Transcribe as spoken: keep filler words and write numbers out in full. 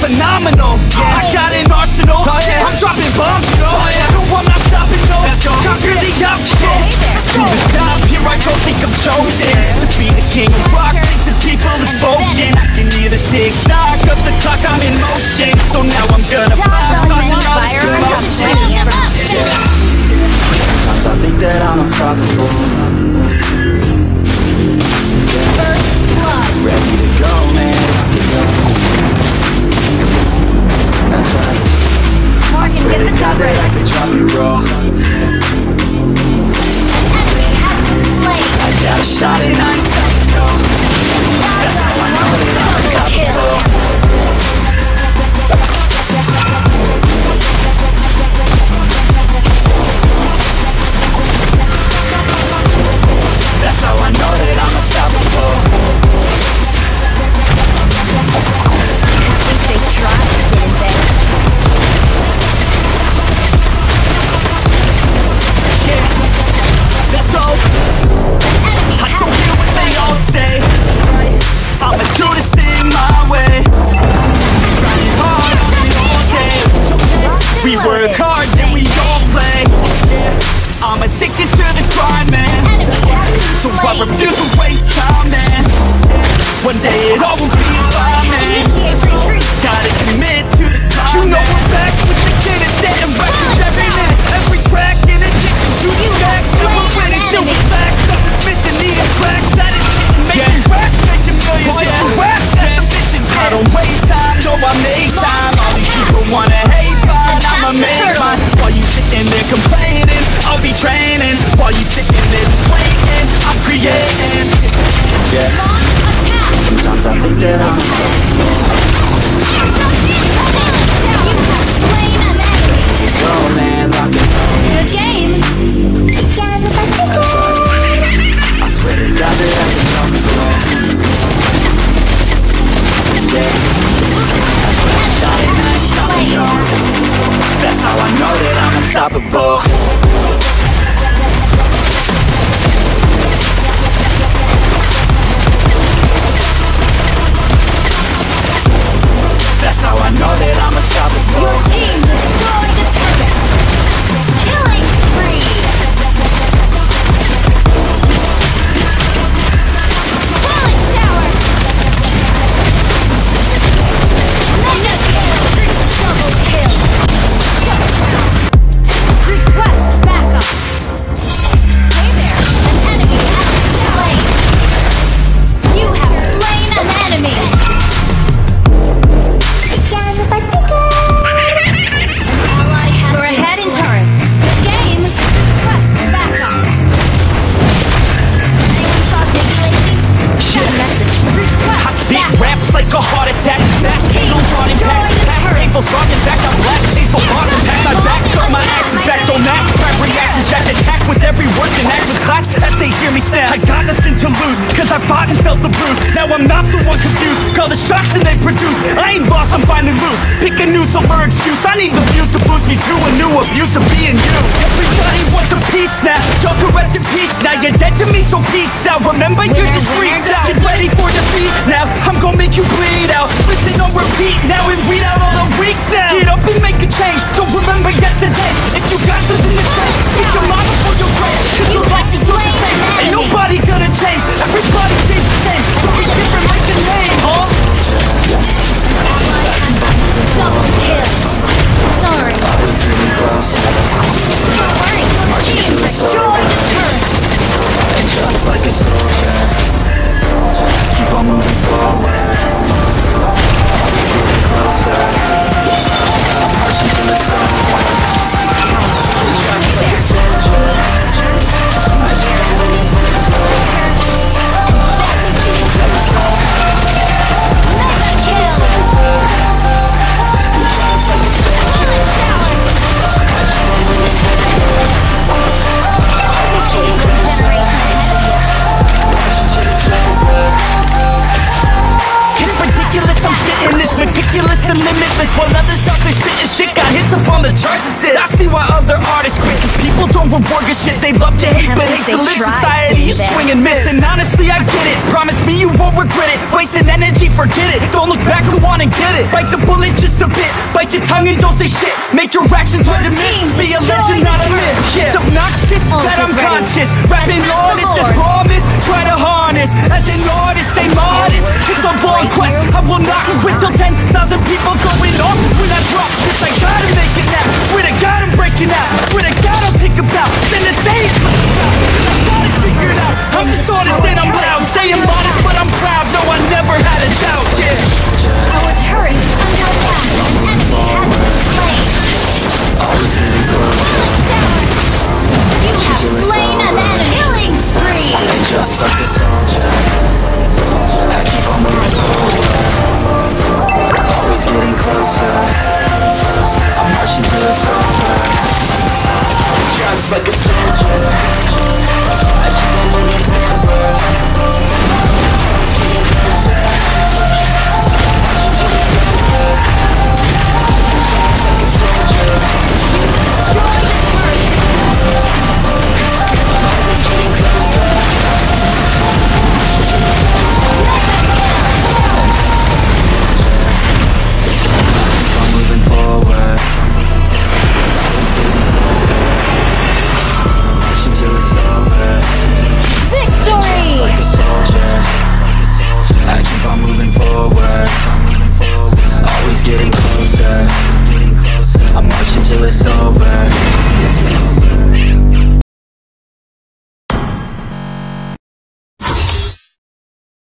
phenomenal. Yeah. I got an arsenal. Oh, yeah. I'm dropping bombs, you know. Oh, yeah. No, I'm not stopping, no. Let's go. Conquer the obstacle. To the top, here I go, think I'm chosen to be the king of rock. Think the people have spoken. I can hear the tick tock of the clock. I'm in motion, so now I'm gonna pop all this commotion. Sometimes I think that I'm unstoppable. First blood. Ready to go, man. Rock and roll. That's right. I swear to God that I could drop you, bro. I got a shot and I ain't stopping, no. That's how I know that I'm unstoppable. That's how I know that I'm unstoppable. At least they tried, didn't they? Yeah, let's go. I don't hear what they all say. I'ma do this thing my way. Grinding hard all day. We work hard, then we all play. I'm addicted to the grind, man. So I refuse to waste time, man. One day it all will be fine, man. Gotta commit to the climb. You know we're back with the kid and setting records every minute, every track in addiction to the facts. Still we're winning, still we're back. Stuff is missing, needing tracks. That is hitting, making racks, making millions. If you rap, that's ambition. I don't waste time, no I make time. All these people wanna hate mine, I'ma make mine. While you sitting there complaining, I'll be training. While you sitting there just waiting, I'm creating. Yeah. Sometimes I think that I'm unstoppable. Go, man, lock it. Good game. I swear to God that I can drop you, bro. Yeah. I got a shot and I ain't stopping, no. That's how I know that I'm unstoppable. That's how I know that I'm unstoppable. Your team destroyed the target. Killing spree. Falling tower. Mega kill. Double kill. Shut down. Request backup. Hey there. An enemy has been slain. You have slain an enemy. We're ahead in turret. Good game. Request backup. Anyone saw Diggy lately? Got a message. Request I spit backup. raps like a heart attack. Fast, no broad impact. Past painful scars, in fact, I'm blessed. Tasteful bars and packs. I back up my actions back. Don't ask. Crap reactions jacked. Attack with every word and act with class as they hear me snap. I got nothing to lose, cause I fought and felt the bruise. Now I'm not the one confused. Call the shots and they produce. I ain't lost, I'm finally loose. Pick a new silver excuse. I need the views to boost me to a new abuse of being you. Everybody wants a piece now. Y'all can rest in peace now. You're dead to me, so peace out. Remember, you're just freaked out. Get ready for defeat now. I'm gonna make you bleed out. Listen on repeat now and read out all the weak now. Get up and make a change. Don't remember yesterday. If you got something to say, speak your mind before your grave. Cause your life is still the same. Ain't nobody gonna change. Everybody stays the same. Don't be different like the name, huh? Double kill. Sorry. Always getting close. Don't worry. Your team destroyed the turret. And just like a soldier, keep on moving forward. Always getting closer. Marching till it's over. Just like a soldier, don't reward good shit. They love to hate, but hate to live society. You swing and miss, and honestly I get it. Promise me you won't regret it. Wasting energy, forget it. Don't look back, go on and get it. Bite the bullet just a bit. Bite your tongue and don't say shit. Make your actions hard to miss. Be a legend, not a myth. Yeah. It's obnoxious that I'm conscious. Rapping honest as promise. Try to harness as an artist, stay modest. It's a long quest. I will not quit till ten thousand people going off when I drop this. I gotta make it now. Swear to God I'm breaking out. Swear to God I'll take a bow. Then the stage.